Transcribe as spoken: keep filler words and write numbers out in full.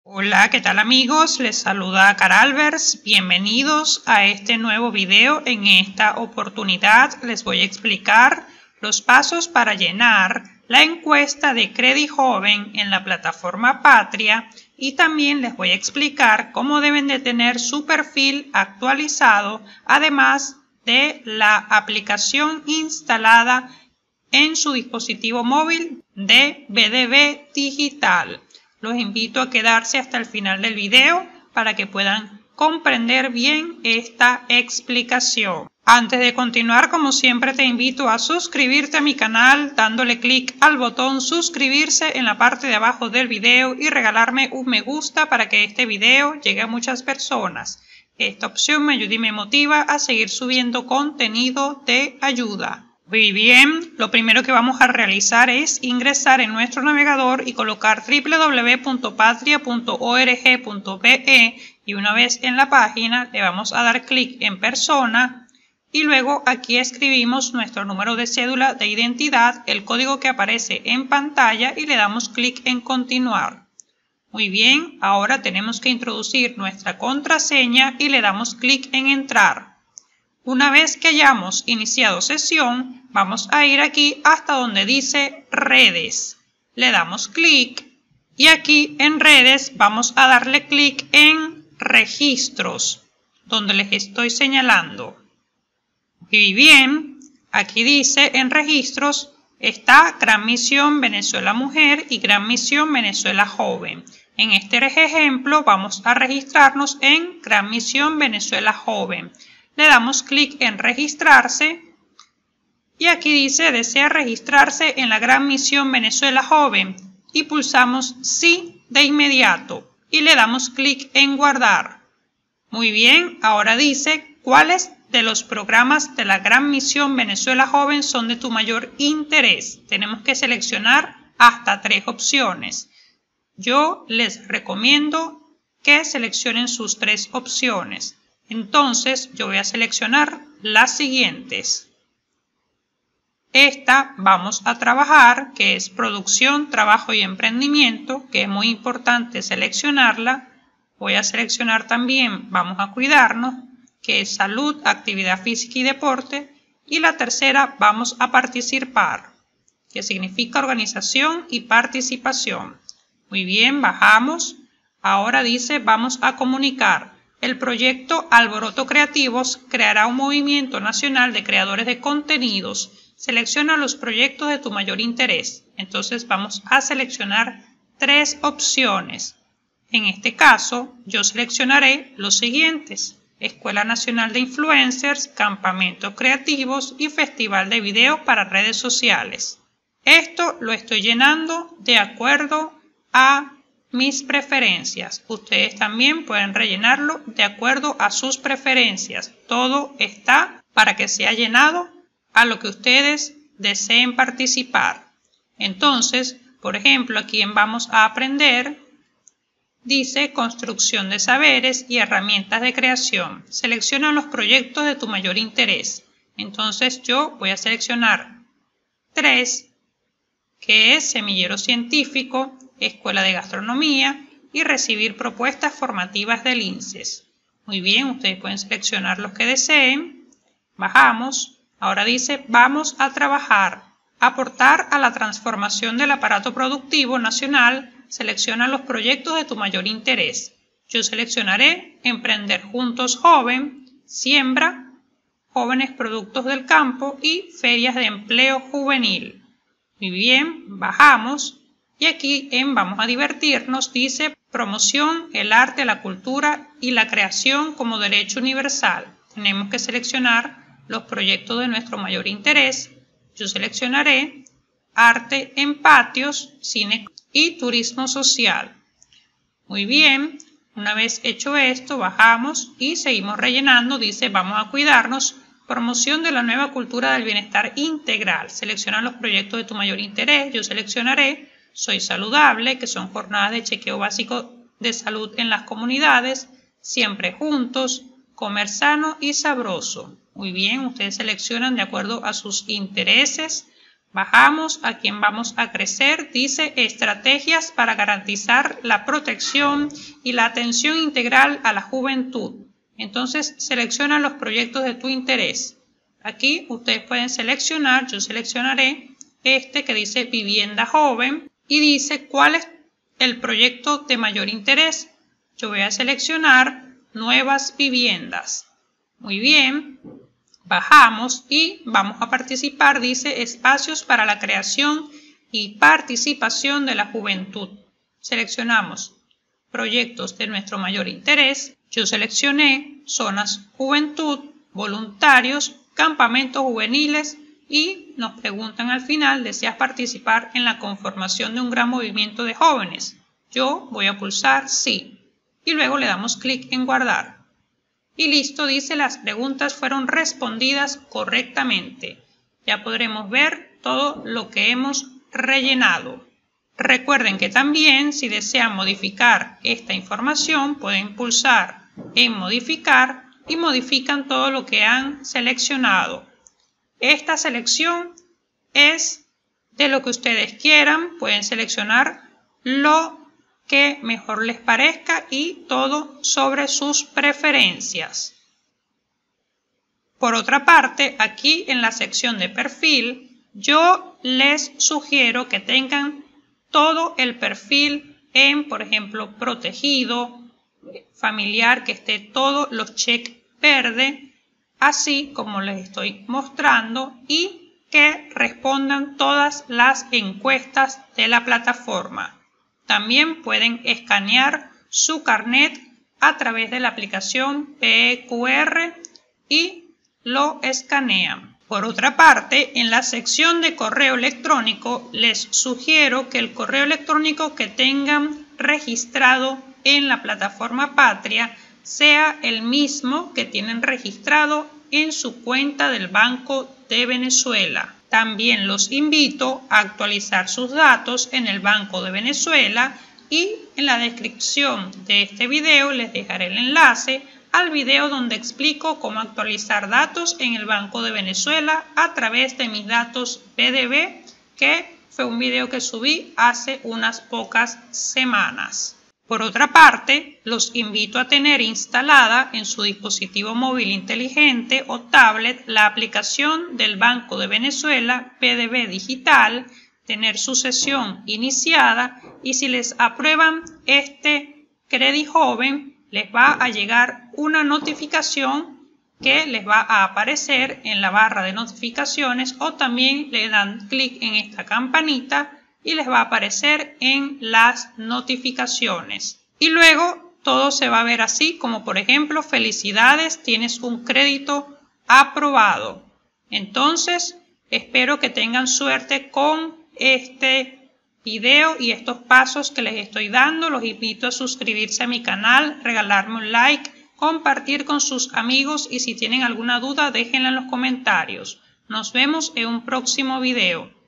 Hola, ¿qué tal amigos? Les saluda Cara Albers. Bienvenidos a este nuevo video. En esta oportunidad les voy a explicar los pasos para llenar la encuesta de Credijoven en la plataforma Patria y también les voy a explicar cómo deben de tener su perfil actualizado, además de la aplicación instalada en su dispositivo móvil de B D B Digital. Los invito a quedarse hasta el final del video para que puedan comprender bien esta explicación. Antes de continuar, como siempre, te invito a suscribirte a mi canal dándole clic al botón suscribirse en la parte de abajo del video y regalarme un me gusta para que este video llegue a muchas personas. Esta opción me ayuda y me motiva a seguir subiendo contenido de ayuda. Muy bien, lo primero que vamos a realizar es ingresar en nuestro navegador y colocar w w w punto patria punto org punto be y una vez en la página le vamos a dar clic en persona y luego aquí escribimos nuestro número de cédula de identidad, el código que aparece en pantalla y le damos clic en continuar. Muy bien, ahora tenemos que introducir nuestra contraseña y le damos clic en entrar. Una vez que hayamos iniciado sesión, vamos a ir aquí hasta donde dice redes. Le damos clic y aquí en redes vamos a darle clic en registros, donde les estoy señalando. Y bien, aquí dice en registros está Gran Misión Venezuela Mujer y Gran Misión Venezuela Joven. En este ejemplo vamos a registrarnos en Gran Misión Venezuela Joven. Le damos clic en registrarse y aquí dice desea registrarse en la Gran Misión Venezuela Joven y pulsamos sí de inmediato y le damos clic en guardar. Muy bien, ahora dice cuáles de los programas de la Gran Misión Venezuela Joven son de tu mayor interés. Tenemos que seleccionar hasta tres opciones. Yo les recomiendo que seleccionen sus tres opciones. Entonces yo voy a seleccionar las siguientes. Esta vamos a trabajar, que es producción, trabajo y emprendimiento, que es muy importante seleccionarla. Voy a seleccionar también vamos a cuidarnos, que es salud, actividad física y deporte. Y la tercera vamos a participar, que significa organización y participación. Muy bien, bajamos. Ahora dice vamos a comunicar. El proyecto Alboroto Creativos creará un movimiento nacional de creadores de contenidos. Selecciona los proyectos de tu mayor interés. Entonces vamos a seleccionar tres opciones. En este caso, yo seleccionaré los siguientes: Escuela Nacional de Influencers, Campamentos Creativos y Festival de Video para redes sociales. Esto lo estoy llenando de acuerdo a mis preferencias. Ustedes también pueden rellenarlo de acuerdo a sus preferencias. Todo está para que sea llenado a lo que ustedes deseen participar. Entonces, por ejemplo, aquí en Vamos a Aprender, dice construcción de saberes y herramientas de creación. Selecciona los proyectos de tu mayor interés. Entonces yo voy a seleccionar tres, que es semillero científico, Escuela de Gastronomía y recibir propuestas formativas del INSES. Muy bien, ustedes pueden seleccionar los que deseen. Bajamos. Ahora dice vamos a trabajar. Aportar a la transformación del aparato productivo nacional. Selecciona los proyectos de tu mayor interés. Yo seleccionaré Emprender Juntos Joven, Siembra, Jóvenes Productos del Campo y Ferias de Empleo Juvenil. Muy bien, bajamos. Y aquí en Vamos a Divertirnos dice promoción, el arte, la cultura y la creación como derecho universal. Tenemos que seleccionar los proyectos de nuestro mayor interés. Yo seleccionaré arte en patios, cine y turismo social. Muy bien, una vez hecho esto, bajamos y seguimos rellenando. Dice vamos a cuidarnos, promoción de la nueva cultura del bienestar integral. Selecciona los proyectos de tu mayor interés. Yo seleccionaré Soy Saludable, que son jornadas de chequeo básico de salud en las comunidades, Siempre Juntos, Comer Sano y Sabroso. Muy bien, ustedes seleccionan de acuerdo a sus intereses. Bajamos a quien vamos a crecer, dice estrategias para garantizar la protección y la atención integral a la juventud. Entonces selecciona los proyectos de tu interés. Aquí ustedes pueden seleccionar, yo seleccionaré este que dice vivienda joven y dice cuál es el proyecto de mayor interés. Yo voy a seleccionar nuevas viviendas. Muy bien. Bajamos y vamos a participar, dice espacios para la creación y participación de la juventud. Seleccionamos proyectos de nuestro mayor interés. Yo seleccioné zonas juventud, voluntarios, campamentos juveniles y nos preguntan al final, ¿deseas participar en la conformación de un gran movimiento de jóvenes? Yo voy a pulsar sí y luego le damos clic en guardar. Y listo, dice, las preguntas fueron respondidas correctamente. Ya podremos ver todo lo que hemos rellenado. Recuerden que también, si desean modificar esta información, pueden pulsar en modificar y modifican todo lo que han seleccionado. Esta selección es de lo que ustedes quieran. Pueden seleccionar lo que mejor les parezca y todo sobre sus preferencias. Por otra parte, aquí en la sección de perfil, yo les sugiero que tengan todo el perfil en, por ejemplo, protegido, familiar, que esté todos los check verde, así como les estoy mostrando, y que respondan todas las encuestas de la plataforma. También pueden escanear su carnet a través de la aplicación P Q R y lo escanean. Por otra parte, en la sección de correo electrónico les sugiero que el correo electrónico que tengan registrado en la plataforma Patria sea el mismo que tienen registrado en su cuenta del Banco de Venezuela. También los invito a actualizar sus datos en el Banco de Venezuela y en la descripción de este video les dejaré el enlace al video donde explico cómo actualizar datos en el Banco de Venezuela a través de mis datos B D B, que fue un video que subí hace unas pocas semanas. Por otra parte, los invito a tener instalada en su dispositivo móvil inteligente o tablet la aplicación del Banco de Venezuela B D B Digital, tener su sesión iniciada y si les aprueban este Crédito Joven, les va a llegar una notificación que les va a aparecer en la barra de notificaciones o también le dan clic en esta campanita y les va a aparecer en las notificaciones. Y luego todo se va a ver así, como por ejemplo, felicidades, tienes un crédito aprobado. Entonces, espero que tengan suerte con este video y estos pasos que les estoy dando. Los invito a suscribirse a mi canal, regalarme un like, compartir con sus amigos y si tienen alguna duda déjenla en los comentarios. Nos vemos en un próximo video.